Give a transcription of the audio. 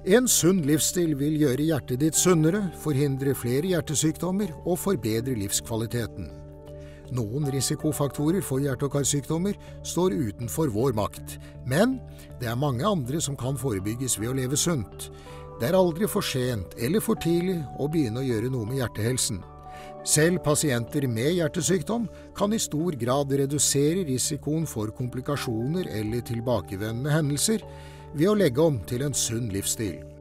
En sunn livsstil vil gjøre hjertet ditt sunnere, forhindre flere hjertesykdommer og forbedre livskvaliteten. Noen risikofaktorer for hjerte- og karsykdommer står utenfor vår makt, men det er mange andre som kan forebygges ved å leve sunt. Det er aldri for sent eller for tidlig å begynne å gjøre noe med hjertehelsen. Selv pasienter med hjertesykdom kan i stor grad redusere risikoen for komplikasjoner eller tilbakevendende hendelser ved å legge om til en sunn livsstil.